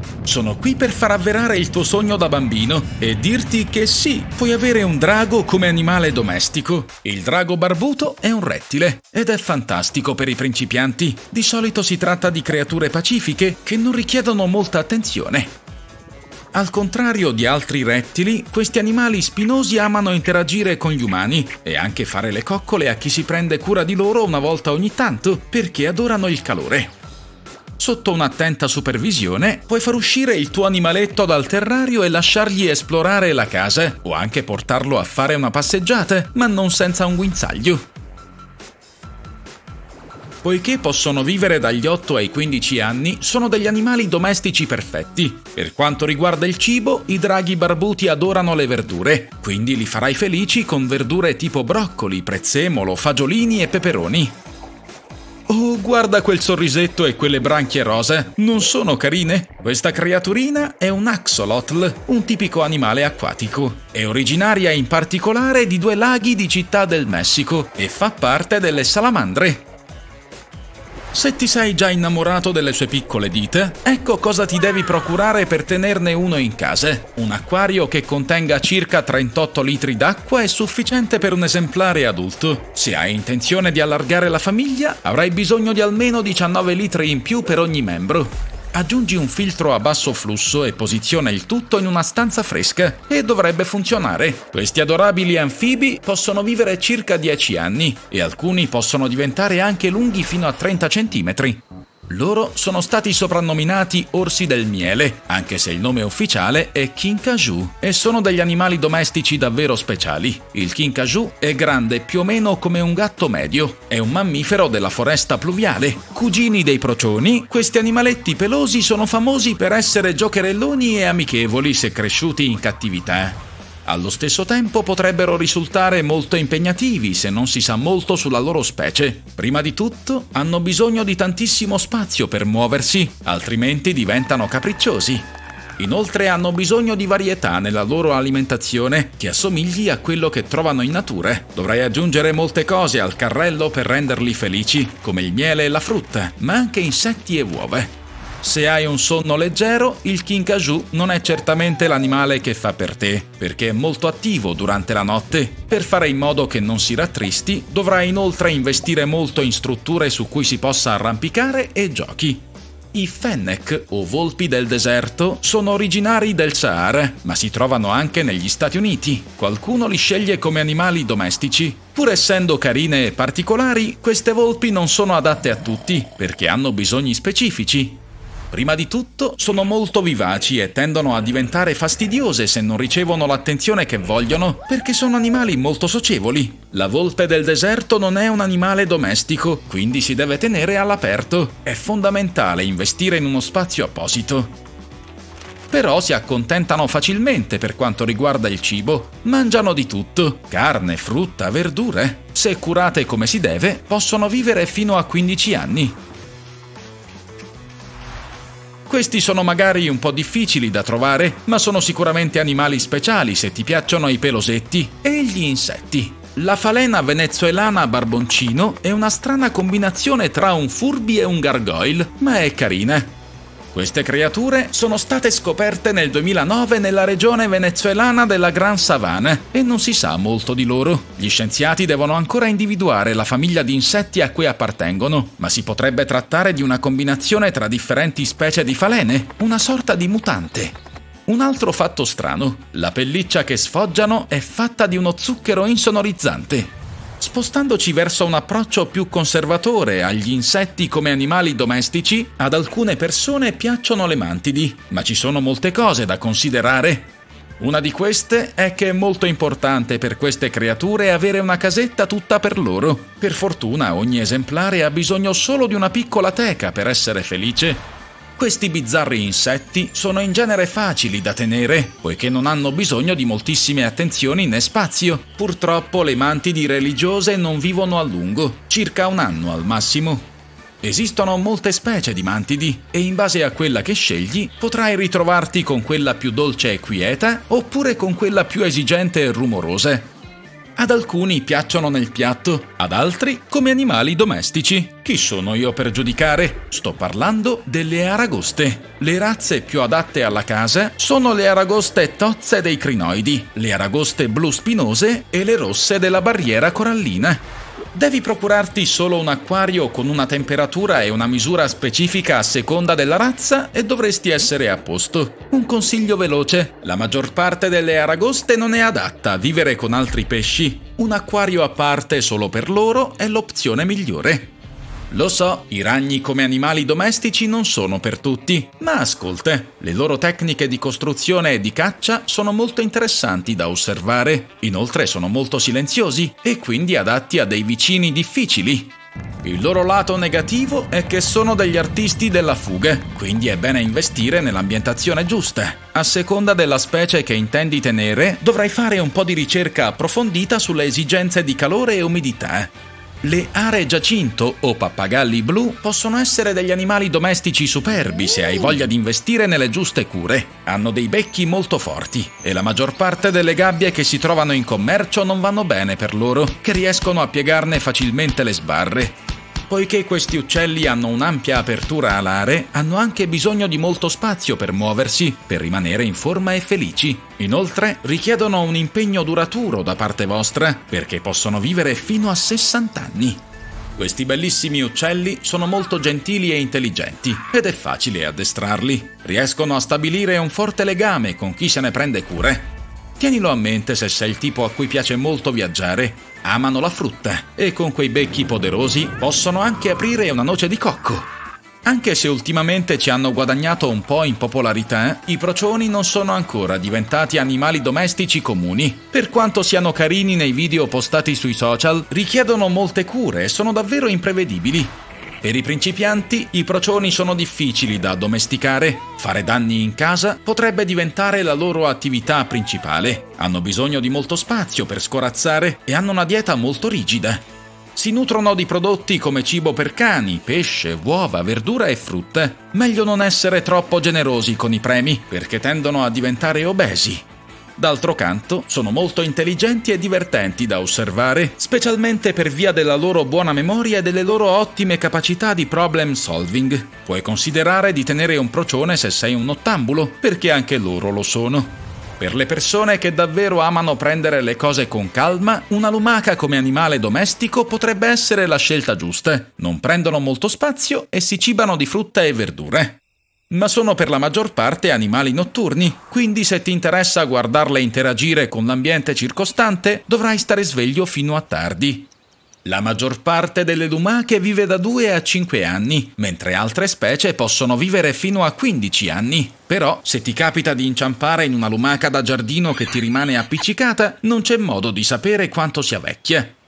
Sono qui per far avverare il tuo sogno da bambino e dirti che sì, puoi avere un drago come animale domestico. Il drago barbuto è un rettile ed è fantastico per i principianti. Di solito si tratta di creature pacifiche che non richiedono molta attenzione. Al contrario di altri rettili, questi animali spinosi amano interagire con gli umani e anche fare le coccole a chi si prende cura di loro una volta ogni tanto, perché adorano il calore. Sotto un'attenta supervisione, puoi far uscire il tuo animaletto dal terrario e lasciargli esplorare la casa, o anche portarlo a fare una passeggiata, ma non senza un guinzaglio. Poiché possono vivere dagli 8 ai 15 anni, sono degli animali domestici perfetti. Per quanto riguarda il cibo, i draghi barbuti adorano le verdure, quindi li farai felici con verdure tipo broccoli, prezzemolo, fagiolini e peperoni. Oh, guarda quel sorrisetto e quelle branchie rosa, non sono carine? Questa creaturina è un axolotl, un tipico animale acquatico. È originaria in particolare di 2 laghi di Città del Messico e fa parte delle salamandre. Se ti sei già innamorato delle sue piccole dita, ecco cosa ti devi procurare per tenerne uno in casa. Un acquario che contenga circa 38 litri d'acqua è sufficiente per un esemplare adulto. Se hai intenzione di allargare la famiglia, avrai bisogno di almeno 19 litri in più per ogni membro. Aggiungi un filtro a basso flusso e posiziona il tutto in una stanza fresca e dovrebbe funzionare. Questi adorabili anfibi possono vivere circa 10 anni e alcuni possono diventare anche lunghi fino a 30 centimetri. Loro sono stati soprannominati orsi del miele, anche se il nome ufficiale è kinkajou, e sono degli animali domestici davvero speciali. Il kinkajou è grande più o meno come un gatto medio, è un mammifero della foresta pluviale. Cugini dei procioni, questi animaletti pelosi sono famosi per essere giocherelloni e amichevoli se cresciuti in cattività. Allo stesso tempo potrebbero risultare molto impegnativi se non si sa molto sulla loro specie. Prima di tutto, hanno bisogno di tantissimo spazio per muoversi, altrimenti diventano capricciosi. Inoltre hanno bisogno di varietà nella loro alimentazione che assomigli a quello che trovano in natura. Dovrai aggiungere molte cose al carrello per renderli felici, come il miele e la frutta, ma anche insetti e uova. Se hai un sonno leggero, il kinkajou non è certamente l'animale che fa per te, perché è molto attivo durante la notte. Per fare in modo che non si rattristi, dovrai inoltre investire molto in strutture su cui si possa arrampicare e giochi. I fennec, o volpi del deserto, sono originari del Sahara, ma si trovano anche negli Stati Uniti. Qualcuno li sceglie come animali domestici. Pur essendo carine e particolari, queste volpi non sono adatte a tutti, perché hanno bisogni specifici. Prima di tutto, sono molto vivaci e tendono a diventare fastidiose se non ricevono l'attenzione che vogliono, perché sono animali molto socievoli. La volpe del deserto non è un animale domestico, quindi si deve tenere all'aperto. È fondamentale investire in uno spazio apposito. Però si accontentano facilmente per quanto riguarda il cibo. Mangiano di tutto: carne, frutta, verdure. Se curate come si deve, possono vivere fino a 15 anni. Questi sono magari un po' difficili da trovare, ma sono sicuramente animali speciali se ti piacciono i pelosetti e gli insetti. La falena venezuelana barboncino è una strana combinazione tra un furby e un gargoyle, ma è carina. Queste creature sono state scoperte nel 2009 nella regione venezuelana della Gran Savana e non si sa molto di loro. Gli scienziati devono ancora individuare la famiglia di insetti a cui appartengono, ma si potrebbe trattare di una combinazione tra differenti specie di falene, una sorta di mutante. Un altro fatto strano: la pelliccia che sfoggiano è fatta di uno zucchero insonorizzante. Spostandoci verso un approccio più conservatore agli insetti come animali domestici, ad alcune persone piacciono le mantidi, ma ci sono molte cose da considerare. Una di queste è che è molto importante per queste creature avere una casetta tutta per loro. Per fortuna ogni esemplare ha bisogno solo di una piccola teca per essere felice. Questi bizzarri insetti sono in genere facili da tenere, poiché non hanno bisogno di moltissime attenzioni né spazio. Purtroppo le mantidi religiose non vivono a lungo, circa 1 anno al massimo. Esistono molte specie di mantidi e in base a quella che scegli potrai ritrovarti con quella più dolce e quieta oppure con quella più esigente e rumorosa. Ad alcuni piacciono nel piatto, ad altri come animali domestici. Chi sono io per giudicare? Sto parlando delle aragoste. Le razze più adatte alla casa sono le aragoste tozze dei crinoidi, le aragoste blu spinose e le rosse della barriera corallina. Devi procurarti solo un acquario con una temperatura e una misura specifica a seconda della razza e dovresti essere a posto. Un consiglio veloce: la maggior parte delle aragoste non è adatta a vivere con altri pesci. Un acquario a parte solo per loro è l'opzione migliore. Lo so, i ragni come animali domestici non sono per tutti, ma ascolta, le loro tecniche di costruzione e di caccia sono molto interessanti da osservare. Inoltre sono molto silenziosi e quindi adatti a dei vicini difficili. Il loro lato negativo è che sono degli artisti della fuga, quindi è bene investire nell'ambientazione giusta. A seconda della specie che intendi tenere, dovrai fare un po' di ricerca approfondita sulle esigenze di calore e umidità. Le are giacinto o pappagalli blu possono essere degli animali domestici superbi se hai voglia di investire nelle giuste cure. Hanno dei becchi molto forti e la maggior parte delle gabbie che si trovano in commercio non vanno bene per loro, che riescono a piegarne facilmente le sbarre. Poiché questi uccelli hanno un'ampia apertura alare, hanno anche bisogno di molto spazio per muoversi, per rimanere in forma e felici. Inoltre, richiedono un impegno duraturo da parte vostra, perché possono vivere fino a 60 anni. Questi bellissimi uccelli sono molto gentili e intelligenti, ed è facile addestrarli. Riescono a stabilire un forte legame con chi se ne prende cure. Tienilo a mente se sei il tipo a cui piace molto viaggiare. Amano la frutta e con quei becchi poderosi possono anche aprire una noce di cocco. Anche se ultimamente ci hanno guadagnato un po' in popolarità, i procioni non sono ancora diventati animali domestici comuni. Per quanto siano carini nei video postati sui social, richiedono molte cure e sono davvero imprevedibili. Per i principianti, i procioni sono difficili da addomesticare. Fare danni in casa potrebbe diventare la loro attività principale. Hanno bisogno di molto spazio per scorazzare e hanno una dieta molto rigida. Si nutrono di prodotti come cibo per cani, pesce, uova, verdura e frutta. Meglio non essere troppo generosi con i premi, perché tendono a diventare obesi. D'altro canto, sono molto intelligenti e divertenti da osservare, specialmente per via della loro buona memoria e delle loro ottime capacità di problem solving. Puoi considerare di tenere un procione se sei un nottambulo, perché anche loro lo sono. Per le persone che davvero amano prendere le cose con calma, una lumaca come animale domestico potrebbe essere la scelta giusta. Non prendono molto spazio e si cibano di frutta e verdure. Ma sono per la maggior parte animali notturni, quindi se ti interessa guardarle interagire con l'ambiente circostante, dovrai stare sveglio fino a tardi. La maggior parte delle lumache vive da 2 a 5 anni, mentre altre specie possono vivere fino a 15 anni. Però, se ti capita di inciampare in una lumaca da giardino che ti rimane appiccicata, non c'è modo di sapere quanto sia vecchia.